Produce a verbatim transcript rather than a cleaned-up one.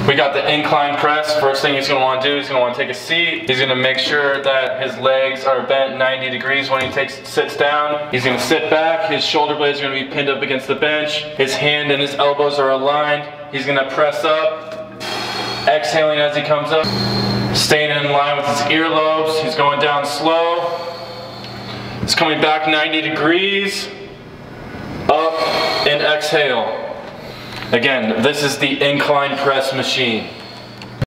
We got the incline press. First thing he's going to want to do, he's going to want to take a seat. He's going to make sure that his legs are bent ninety degrees when he takes sits down. He's going to sit back. His shoulder blades are going to be pinned up against the bench. His hand and his elbows are aligned. He's going to press up, exhaling as he comes up, staying in line with his earlobes. He's going down slow. He's coming back ninety degrees, up, and exhale. Again, this is the incline press machine.